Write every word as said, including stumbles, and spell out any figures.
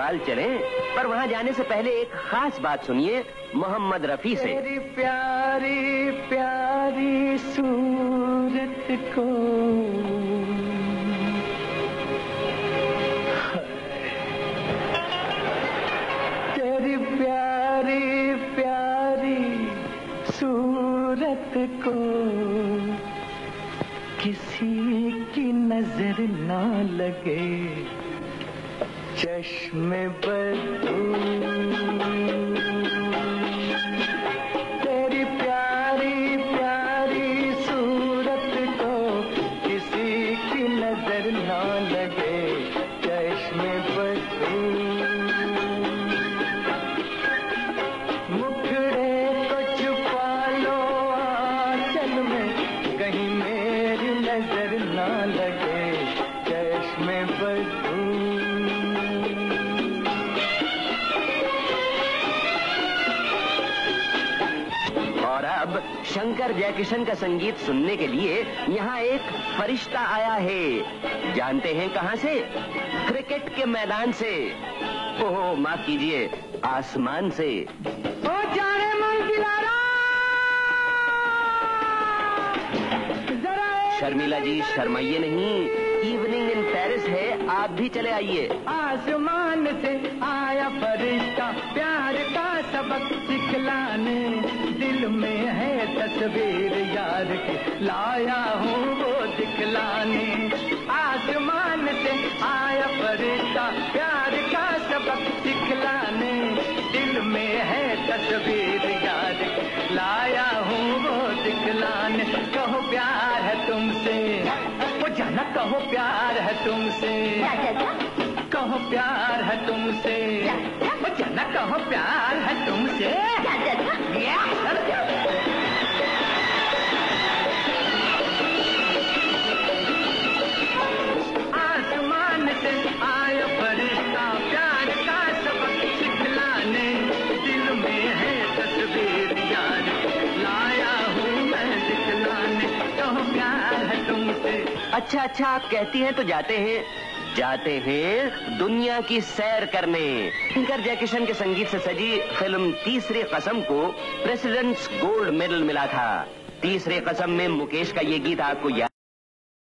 नेपाल चलें, पर वहाँ जाने से पहले एक खास बात सुनिए मोहम्मद रफी से। तेरी प्यारी प्यारी सूरत को तेरी प्यारी प्यारी सूरत को किसी की नजर ना लगे, चश्मे बदू तेरी प्यारी प्यारी सूरत को किसी की नजर ना लगे, चश्मे बदू मुखड़े को छुपा लो आंचल में, कहीं मेरी नजर ना लगे, चश्मे बदू। और अब शंकर जयकिशन का संगीत सुनने के लिए यहाँ एक फरिश्ता आया है। जानते हैं कहाँ से? क्रिकेट के मैदान से। ओह माफ कीजिए, आसमान से। ओ जाने मन दिलारा, शर्मिला जी शर्माइए नहीं, इवनिंग इन पेरिस है, आप भी चले आइए। आसमान से आया फरिश्ता प्यार का सबक सिखलाने, दिल में है तस्वीर यार की लाया हूँ वो दिखलाने। आसमान से आया फरिश्ता प्यार का सबक सिखलाने, दिल में है तस्वीर यार की लाया हूँ वो दिखलाने। कहो प्यार है तुमसे, वो जाना कहो प्यार है तुमसे, कहो प्यार है तुमसे, वो जाना कहो प्यार है तुमसे। आसमान से आया फरिश्ता प्यार का सबक सिखलाने, दिल में है तस्वीर यार लाया हूँ मैं दिखलाने। कहो प्यार है तुमसे। अच्छा अच्छा, आप कहती हैं तो जाते हैं। जाते हैं दुनिया की सैर करने। शंकर जयकिशन के संगीत से सजी फिल्म तीसरी कसम को प्रेसिडेंट्स गोल्ड मेडल मिला था। तीसरी कसम में मुकेश का ये गीत आपको याद